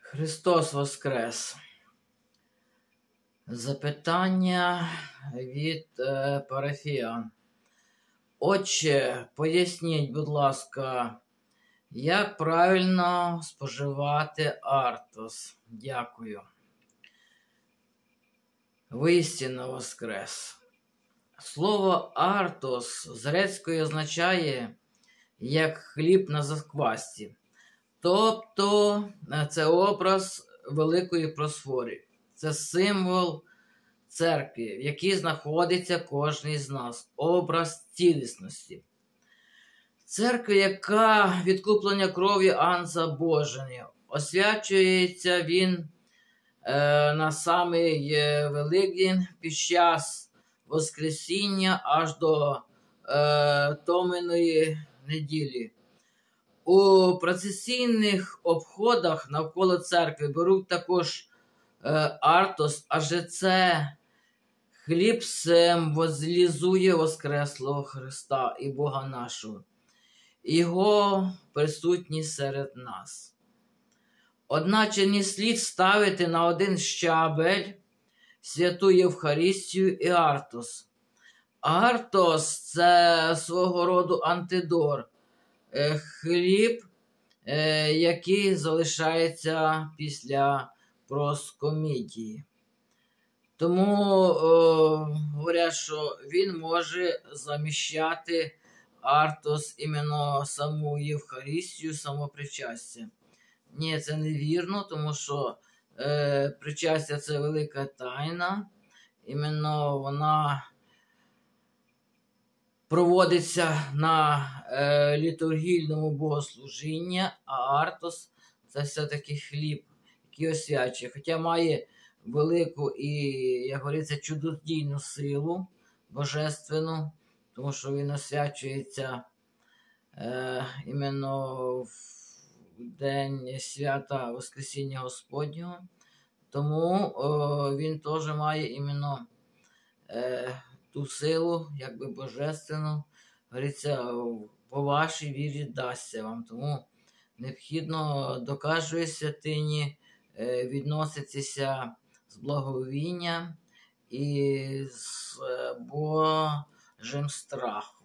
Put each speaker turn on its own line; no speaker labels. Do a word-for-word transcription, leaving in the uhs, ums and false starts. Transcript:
Христос Воскрес! Запитання від е, парафіян. Отче, поясніть, будь ласка, як правильно споживати артос? Дякую. Воістину Воскрес! Слово артос з грецької означає як хліб на заквасці. Тобто це образ великої просфори. Це символ церкви, в якій знаходиться кожен з нас. Образ цілісності. Церква, яка відкуплення кров'ю Агнця Божого. Освячується він е, на самий Великдень під час Воскресіння аж до е, Томиної неділі. У процесійних обходах навколо церкви беруть також е, артос, адже це хліб символізує Воскреслого Христа і Бога нашого, Його присутність серед нас. Одначе не слід ставити на один щабель святу Євхаристію і артос. Артос – це свого роду антидор. Хліб, який залишається після проскомідії. Тому о, говорять, що він може заміщати артос іменно саму Євхаристію, самопричастя. Ні, це невірно, тому що е, причастя – це велика тайна. Іменно вона проводиться на е, літургійному богослужінні, а артос – це все-таки хліб, який освячує. Хоча має велику і, як говориться, чудодійну силу божественну, тому що він освячується е, іменно в день свята Воскресіння Господнього. Тому е, він теж має іменно е, ту силу, якби божественну, говориться, по вашій вірі дасться вам. Тому необхідно до кожної святині відноситися з благовінням і з Божим страхом.